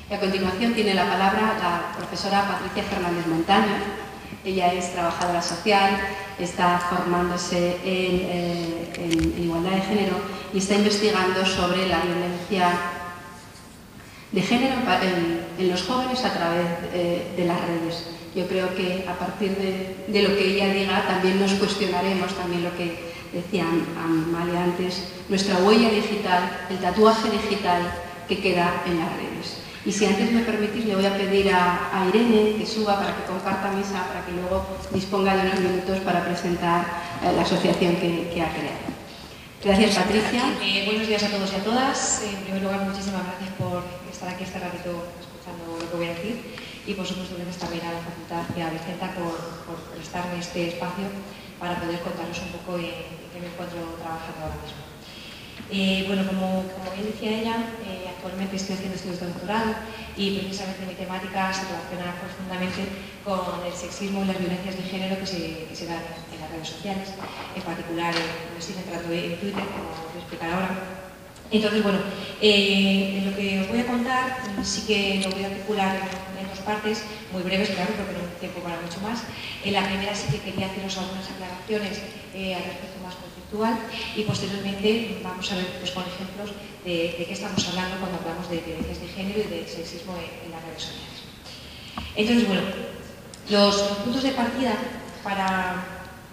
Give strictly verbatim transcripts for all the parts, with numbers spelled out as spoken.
Y a continuación tiene la palabra la profesora Patricia Fernández Montaño. Ella es trabajadora social, está formándose en, eh, en, en igualdad de género y está investigando sobre la violencia de género en, en los jóvenes a través eh, de las redes. Yo creo que a partir de, de lo que ella diga también nos cuestionaremos también lo que decía Amalia antes, nuestra huella digital, el tatuaje digital que queda en las redes. Y si antes me permitís, le voy a pedir a, a Irene que suba para que comparta mesa, para que luego disponga de unos minutos para presentar eh, la asociación que, que ha creado. Gracias, Patricia. Eh, buenos días a todos y a todas. En primer lugar, muchísimas gracias por estar aquí este ratito escuchando lo que voy a decir. Y por supuesto, gracias también a la Facultad y a Vicenta por, por prestarme este espacio para poder contaros un poco en, en qué me encuentro trabajando ahora mismo. Eh, bueno, como, como bien decía ella, eh, actualmente estoy haciendo estudios de doctorado y precisamente mi temática se relaciona profundamente con el sexismo y las violencias de género que se, que se dan en las redes sociales, en particular me estoy centrando en Twitter, como os voy a explicar ahora. Entonces, bueno, eh, en lo que os voy a contar sí que lo voy a articular en, en dos partes, muy breves, claro, porque no hay tiempo para mucho más. En la primera sí que quería haceros algunas aclaraciones eh, al respecto más conceptual y posteriormente vamos a ver pues, con ejemplos de, de qué estamos hablando cuando hablamos de violencias de género y de sexismo en, en las redes sociales. Entonces, bueno, los, los puntos de partida para...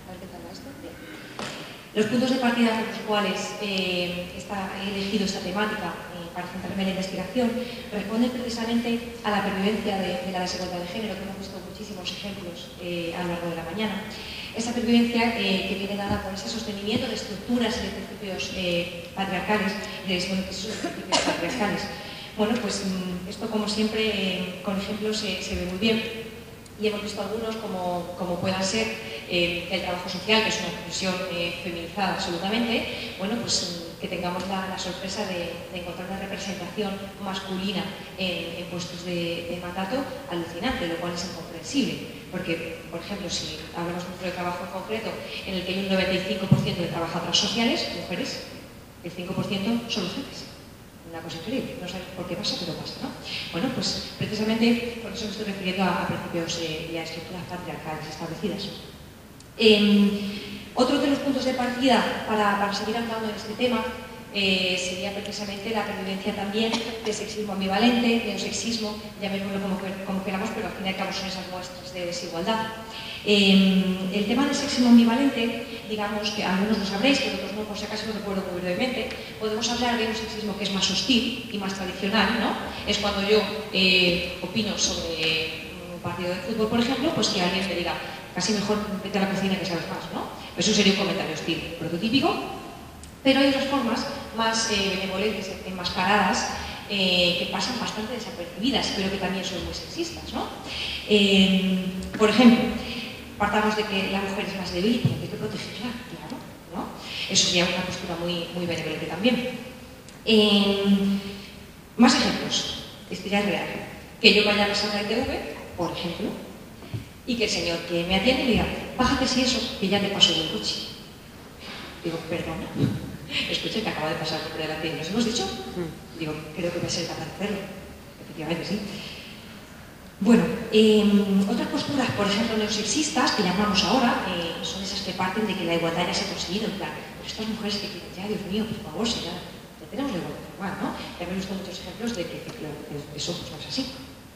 Los puntos de partida por los cuales eh, está, he elegido esta temática eh, para centrarme en la investigación responden precisamente a la pervivencia de, de la desigualdad de género, que hemos visto muchísimos ejemplos eh, a lo largo de la mañana. Esa pervivencia eh, que viene dada por ese sostenimiento de estructuras y de principios eh, patriarcales, y de bueno, esos principios patriarcales. Bueno, pues esto como siempre eh, con ejemplos se, se ve muy bien. Y hemos visto algunos como, como puedan ser eh, el trabajo social, que es una profesión eh, feminizada absolutamente, bueno, pues que tengamos la, la sorpresa de, de encontrar una representación masculina en, en puestos de, de mandato alucinante, lo cual es incomprensible. Porque, por ejemplo, si hablamos de un trabajo en concreto en el que hay un noventa y cinco por ciento de trabajadoras sociales, mujeres, el cinco por ciento son mujeres. Una cosa increíble, no sabemos por qué pasa, pero pasa, ¿no? Bueno, pues precisamente por eso me estoy refiriendo a, a principios eh, y a estructuras patriarcales establecidas. Eh, otro de los puntos de partida para, para seguir andando en este tema eh, sería precisamente la pervivencia también de sexismo ambivalente, de un sexismo, llamémoslo como, como queramos, pero al fin y al cabo son esas muestras de desigualdad. Eh, el tema del sexismo ambivalente, digamos que algunos lo sabréis, pero otros no, por si acaso lo recuerdo muy brevemente, podemos hablar de un sexismo que es más hostil y más tradicional, ¿no? Es cuando yo eh, opino sobre un partido de fútbol, por ejemplo, pues que alguien me diga, casi mejor vete a la cocina que sabes más, ¿no? Eso sería un comentario hostil, prototípico, pero hay otras formas más eh, benevolentes, enmascaradas, eh, que pasan bastante desapercibidas, pero que también son muy sexistas, ¿no? Eh, por ejemplo, partamos de que la mujer es más débil, hay que protegerla, claro, ¿no? Eso sería una postura muy, muy benevolente también. Eh, más ejemplos, esto ya es real. Que yo vaya a la sala de T V, por ejemplo, y que el señor que me atiende diga, bájate si eso, que ya te paso del coche. Digo, perdona, escuche que acaba de pasar por delante y nos hemos dicho. Digo, creo que voy a ser capaz de hacerlo. Efectivamente, sí. Bueno, eh, otras posturas, por ejemplo, neosexistas, que llamamos ahora, eh, son esas que parten de que la igualdad ya se ha conseguido, en plan, pero estas mujeres que quieren ya, Dios mío, por favor, si ya, ya tenemos la igualdad igual, ¿no? Ya hemos visto muchos ejemplos de que, que, que eso pues, no es así.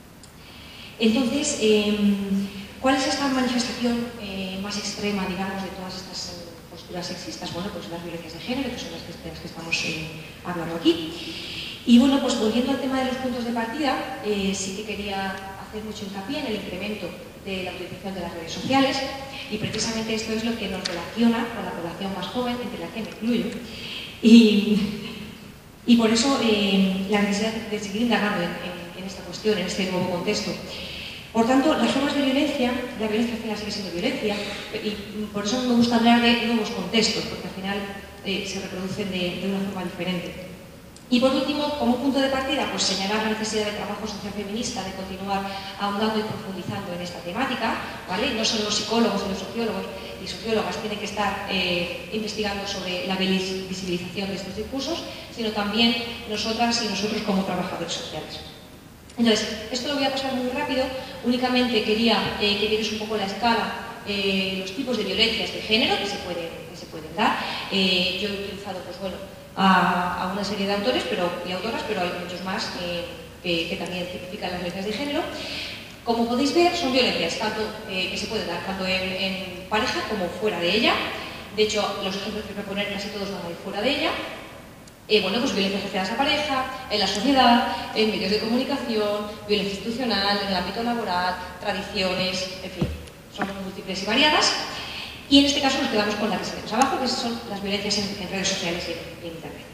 Entonces, eh, ¿cuál es esta manifestación eh, más extrema, digamos, de todas estas eh, posturas sexistas? Bueno, pues las violencias de género, que son las que, las que estamos eh, hablando aquí. Y bueno, pues volviendo al tema de los puntos de partida, eh, sí que quería hacer mucho hincapié en el incremento de la utilización de las redes sociales y precisamente esto es lo que nos relaciona con la población más joven, entre la que me incluyo, y, y por eso eh, la necesidad de seguir indagando en, en, en esta cuestión, en este nuevo contexto. Por tanto, las formas de violencia, la violencia al final sigue siendo violencia, y por eso me gusta hablar de nuevos contextos, porque al final eh, se reproducen de, de una forma diferente. Y por último, como punto de partida, pues señalar la necesidad del trabajo social feminista, de continuar ahondando y profundizando en esta temática, ¿vale? No solo los psicólogos y los sociólogos y sociólogas tienen que estar eh, investigando sobre la visibilización de estos discursos, sino también nosotras y nosotros como trabajadores sociales. Entonces, esto lo voy a pasar muy rápido, únicamente quería eh, que vierais un poco la escala, eh, los tipos de violencias de género que se pueden, que se pueden dar. Eh, yo he utilizado, pues bueno, a, a una serie de autores pero, y autoras, pero hay muchos más eh, que, que también tipifican las violencias de género. Como podéis ver, son violencias tanto, eh, que se pueden dar tanto en, en pareja como fuera de ella. De hecho, los ejemplos que voy a poner casi todos van a ir fuera de ella. Eh, bueno, pues violencias asociadas a pareja, en la sociedad, en medios de comunicación, violencia institucional, en el ámbito laboral, tradiciones, en fin, son múltiples y variadas. Y en este caso nos quedamos con la que tenemos abajo, que son las violencias en, en redes sociales y en, en Internet.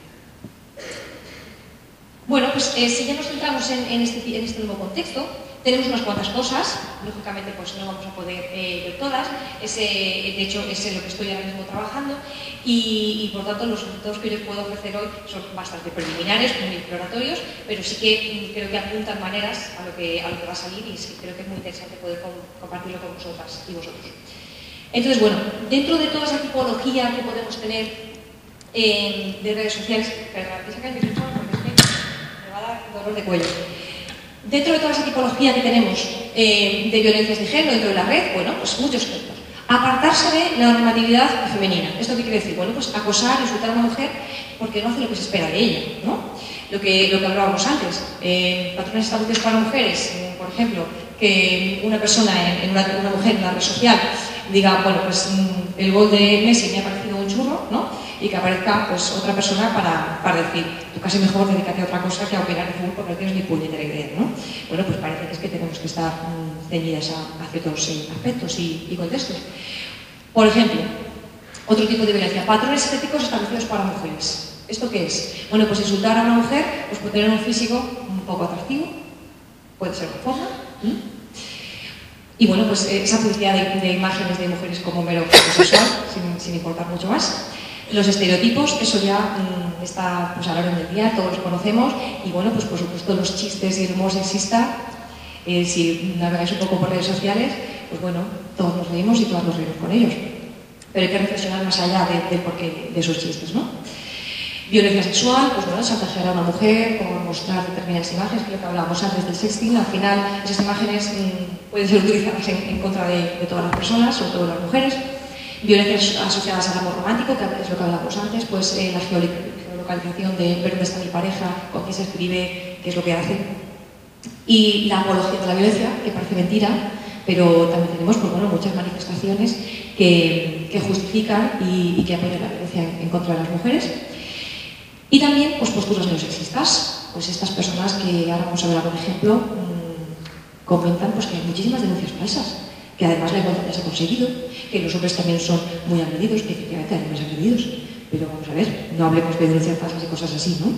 Bueno, pues eh, si ya nos centramos en, en, este, en este nuevo contexto, tenemos unas cuantas cosas, lógicamente pues no vamos a poder eh, ver todas, ese, de hecho es en lo que estoy ahora mismo trabajando y, y por tanto los resultados que yo os puedo ofrecer hoy son bastante preliminares, muy exploratorios, pero sí que mm, creo que apuntan maneras a lo que, a lo que va a salir y sí, creo que es muy interesante poder com compartirlo con vosotras y vosotros. Entonces, bueno, dentro de toda esa tipología que podemos tener eh, de redes sociales, perdón, que saca el micrófono porque es que me va a dar dolor de cuello. Dentro de toda esa tipología que tenemos eh, de violencias de género dentro de la red, bueno, pues muchos ejemplos. Apartarse de la normatividad femenina. ¿Esto qué quiere decir? Bueno, pues acosar, insultar a una mujer porque no hace lo que se espera de ella, ¿no? Lo que, lo que hablábamos antes. Eh, patrones establecidos para mujeres, eh, por ejemplo, que una persona, en, en una, una mujer en una red social, diga, bueno, pues mmm, el gol de Messi me ha parecido un churro, ¿no? Y que aparezca pues otra persona para, para decir, tú casi mejor dedícate a otra cosa que a opinar de fútbol porque no tienes ni puñetera idea, ¿no? Bueno, pues parece que es que tenemos que estar mmm, ceñidas a, a ciertos eh, aspectos y, y contextos. Por ejemplo, otro tipo de violencia, patrones estéticos establecidos para mujeres. ¿Esto qué es? Bueno, pues insultar a una mujer, pues puede tener un físico un poco atractivo, puede ser una forma, ¿eh? Y bueno, pues esa publicidad de, de imágenes de mujeres como mero sexual, sin, sin importar mucho más. Los estereotipos, eso ya mmm, está pues, a la orden del día, todos los conocemos, y bueno, pues por supuesto los chistes y el humor sexista, eh, si navegáis un poco por redes sociales, pues bueno, todos nos reímos y todas nos reímos con ellos. Pero hay que reflexionar más allá de, del porqué de esos chistes, ¿no? Violencia sexual, pues bueno, chantajear a una mujer, como mostrar determinadas imágenes, que es lo que hablábamos antes del sexting, al final esas imágenes mmm, pueden ser utilizadas en, en contra de, de todas las personas, sobre todo las mujeres. Violencias asociadas al amor romántico, que es lo que hablábamos antes, pues eh, la geolocalización de ver dónde está mi pareja, con quién se escribe, qué es lo que hace. Y la apología de la violencia, que parece mentira, pero también tenemos pues, bueno, muchas manifestaciones que, que justifican y, y que apoyan la violencia en, en contra de las mujeres. Y también pues, posturas neosexistas, pues estas personas que ahora vamos a ver algún ejemplo, mmm, comentan pues, que hay muchísimas denuncias falsas, que además la igualdad ya se ha conseguido, que los hombres también son muy agredidos, que efectivamente hay hombres agredidos, pero vamos a ver, no hablemos de denuncias falsas y cosas así, ¿no?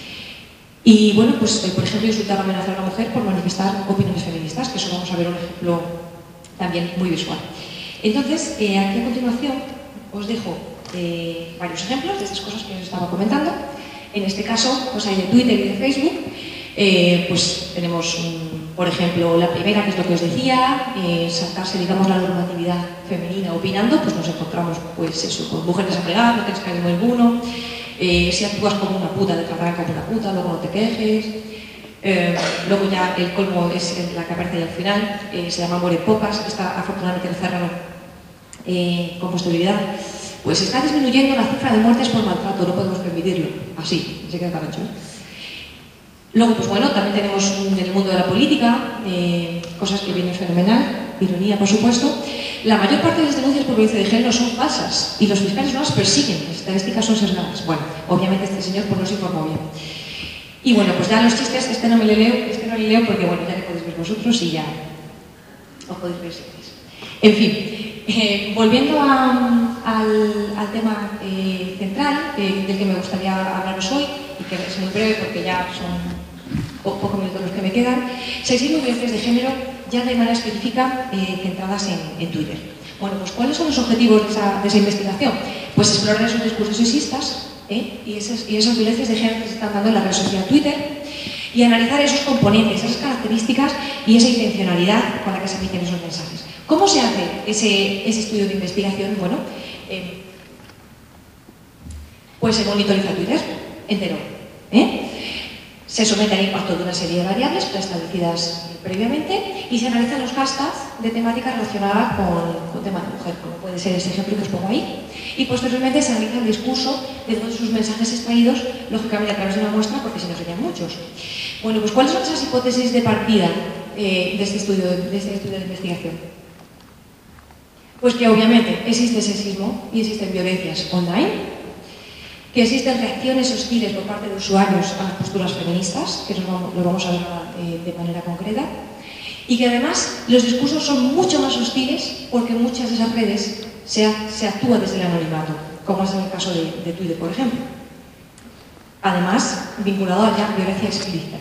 Y bueno, pues eh, por ejemplo insultar o amenazar a una mujer por manifestar opiniones feministas, que eso vamos a ver un ejemplo también muy visual. Entonces, eh, aquí a continuación os dejo eh, varios ejemplos de estas cosas que os estaba comentando. En este caso, pues hay de Twitter y de Facebook. Eh, pues tenemos, um, por ejemplo, la primera, que es lo que os decía, eh, saltarse, digamos, la normatividad femenina opinando, pues nos encontramos, pues eso, con mujeres a pegar, no tienes cariño ninguno, eh, si actúas como una puta, te tratarán como una puta, luego no te quejes. Eh, luego ya el colmo es la que aparece al final, eh, se llama Muere Pocas, está afortunadamente el cerrado eh, con posterioridad. Pues está disminuyendo la cifra de muertes por maltrato, no podemos permitirlo, así, así que carancho. Luego, pues bueno, también tenemos en el mundo de la política eh, cosas que vienen fenomenal, ironía por supuesto. La mayor parte de las denuncias por violencia de género son falsas y los fiscales no las persiguen, las estadísticas son sesgadas. Bueno, obviamente este señor pues no se informó bien. Y bueno, pues ya los chistes, este no me le leo, este no le leo porque bueno, ya le podéis ver vosotros y ya os podéis ver si queréis. En fin, eh, volviendo a, al, al tema eh, central eh, del que me gustaría hablaros hoy, y que es muy breve porque ya son po pocos minutos los que me quedan, sexismo y violencias de género ya de manera específica eh, centradas en, en Twitter. Bueno, pues ¿cuáles son los objetivos de esa, de esa investigación? Pues explorar esos discursos sexistas ¿eh? y, esas, y esas violencias de género que se están dando en la red social Twitter y analizar esos componentes, esas características y esa intencionalidad con la que se emiten esos mensajes. ¿Cómo se hace ese, ese estudio de investigación? Bueno, eh, pues se monitoriza Twitter entero. ¿eh? Se Se somete al impacto de una serie de variables preestablecidas previamente y se analizan los hashtags de temática relacionada con, con temas de mujer, como puede ser este ejemplo que os pongo ahí. Y posteriormente se analiza el discurso de todos sus mensajes extraídos, lógicamente a través de una muestra, porque si no serían muchos. Bueno, pues ¿cuáles son esas hipótesis de partida eh, de, este estudio, de este estudio de investigación? Pues que obviamente existe sexismo y existen violencias online, que existen reacciones hostiles por parte de usuarios a las posturas feministas, que lo vamos a ver eh, de manera concreta, y que además los discursos son mucho más hostiles porque en muchas de esas redes se, se actúa desde el anonimato, como es en el caso de, de Twitter, por ejemplo. Además, vinculado a la violencia explícita.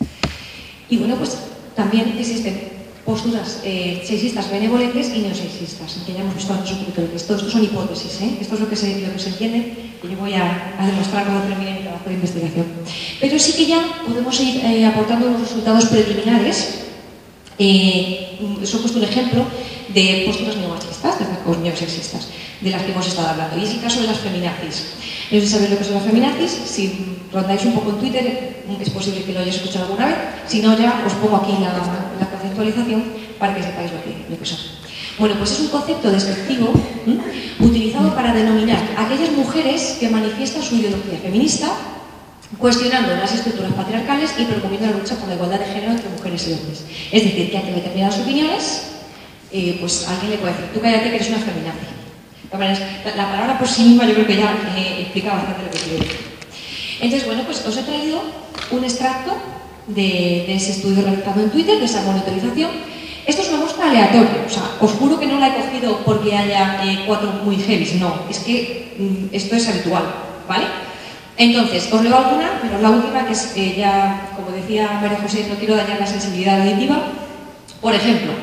Y bueno, pues también existen posturas eh, sexistas benevolentes y neosexistas, que ya hemos visto antes un poquito. Esto, esto son hipótesis, ¿eh? Esto es lo que, se, lo que se entiende y yo voy a, a demostrar cuando termine mi trabajo de investigación. Pero sí que ya podemos ir eh, aportando unos resultados preliminares. Eh, os he puesto un ejemplo de posturas neomachistas, de las neosexistas, de las que hemos estado hablando. Y es el caso de las feminazis. No sé si sabéis lo que son las feminazis. Si rondáis un poco en Twitter, es posible que lo hayáis escuchado alguna vez. Si no, ya os pongo aquí la, la conceptualización para que sepáis lo que, lo que son. Bueno, pues es un concepto despectivo ¿eh? utilizado para denominar a aquellas mujeres que manifiestan su ideología feminista, cuestionando las estructuras patriarcales y promoviendo la lucha por la igualdad de género entre mujeres y hombres. Es decir, que ante determinadas opiniones, eh, pues alguien le puede decir, tú cállate que eres una feminazi. La, la palabra por sí misma yo creo que ya eh, explica bastante lo que quiero decir. Entonces, bueno, pues os he traído un extracto de, de ese estudio realizado en Twitter, de esa monitorización. Esto es una muestra aleatoria, o sea, os juro que no la he cogido porque haya eh, cuatro muy heavy, no, es que mm, esto es habitual, ¿vale? Entonces, os leo alguna, pero la última, que es eh, ya, como decía María José, no quiero dañar la sensibilidad auditiva. Por ejemplo,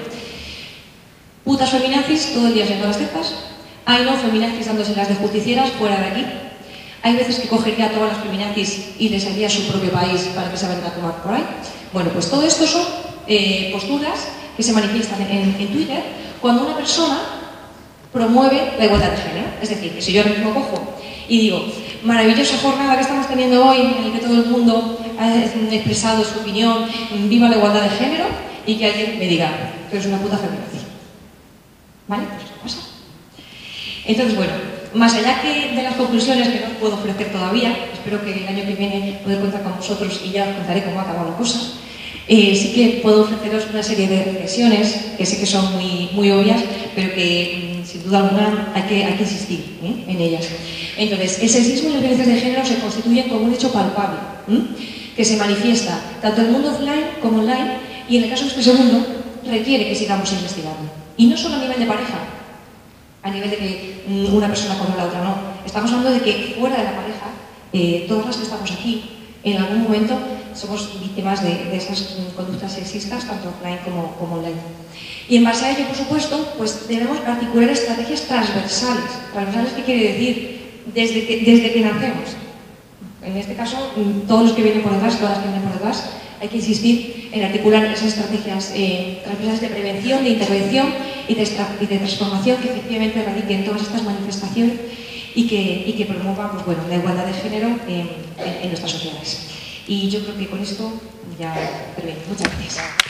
putas feminazis todo el día siendo las tetas. Hay no feminazis dándose las de justicieras fuera de aquí. Hay veces que cogería a todas las feminazis y les haría a su propio país para que se vayan a tomar por ahí. Bueno, pues todo esto son eh, posturas que se manifiestan en, en Twitter cuando una persona promueve la igualdad de género. Es decir, que si yo ahora mismo cojo y digo, maravillosa jornada que estamos teniendo hoy en el que todo el mundo ha expresado su opinión, viva la igualdad de género, y que alguien me diga, tú eres una puta feminazi. ¿Vale? Pues ¿qué pasa? Entonces, bueno, más allá que de las conclusiones que no os puedo ofrecer todavía, espero que el año que viene poder contar con vosotros y ya os contaré cómo ha acabado la cosa, eh, sí que puedo ofreceros una serie de reflexiones que sé que son muy, muy obvias, pero que sin duda alguna hay que, hay que insistir ¿eh? en ellas. Entonces, el sexismo y las violencias de género se constituyen como un hecho palpable, ¿eh? que se manifiesta tanto en el mundo offline como online, y en el caso de este segundo, requiere que sigamos investigando. Y no solo a nivel de pareja, a nivel de que una persona controla a la otra, no. Estamos hablando de que fuera de la pareja, eh, todas las que estamos aquí, en algún momento somos víctimas de, de esas conductas sexistas, tanto offline como, como online. Y en base a ello, por supuesto, pues debemos articular estrategias transversales. ¿Transversales qué quiere decir? Desde que, desde que nacemos. En este caso, todos los que vienen por detrás, todas las que vienen por detrás, hay que insistir en articular esas estrategias eh, transversales de prevención, de intervención y de, y de transformación que efectivamente radiquen todas estas manifestaciones y que, y que promuevan pues, bueno, la igualdad de género en, en, en nuestras sociedades. Y yo creo que con esto ya termino. Muchas gracias.